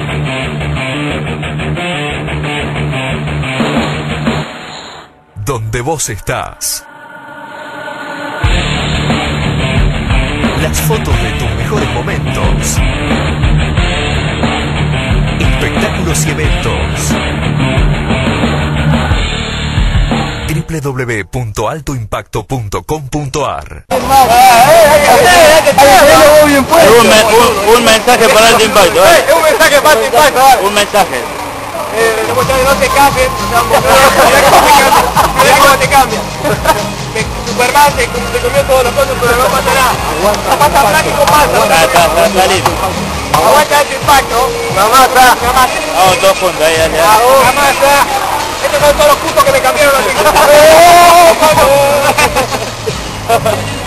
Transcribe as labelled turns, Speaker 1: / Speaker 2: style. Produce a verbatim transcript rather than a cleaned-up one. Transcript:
Speaker 1: Donde vos estás. Las fotos de tus mejores momentos. Espectáculos y eventos. doble u doble u doble u punto alto impacto punto com punto a r.
Speaker 2: Un, un mensaje para Alto Impacto. ¿eh?
Speaker 3: Un mensaje para Alto Impacto.
Speaker 2: Un mensaje.
Speaker 3: Eh, no te cambies, mira cómo te cambia. Superman te, te comió todos los cosas, pero no pasa nada. La pasa blanca y con masa. Aguanta Alto Impacto. La masa. La masa.
Speaker 2: Vamos todos juntos ahí, allá.
Speaker 3: La masa. Estos son todos los puntos que me cambiaron los